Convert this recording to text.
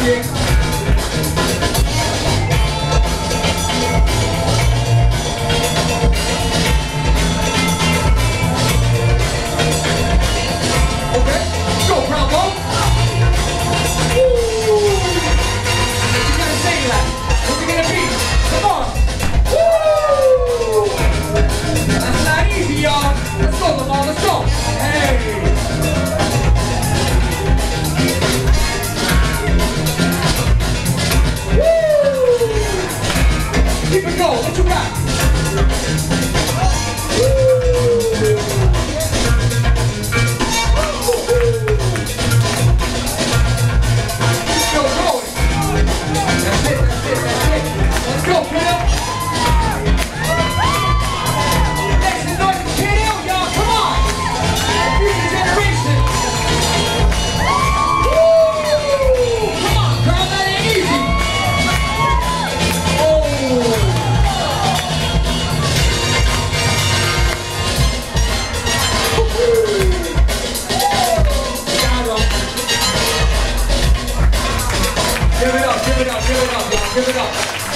music. Okay, go Bravo. Woo! What you gonna say to that? What's it gonna be? Come on. Woo! That's not easy, y'all. Let's go, Lamar. Let's go. Hey. Keep it going, what you got? Still going. That's it, that's it, that's it. Let's go, Phil. Next is North Kid, y'all, come on. Future generation. Woo! Come on, girl, that ain't easy. Give it up, give it up, give it up, y'all, give it up.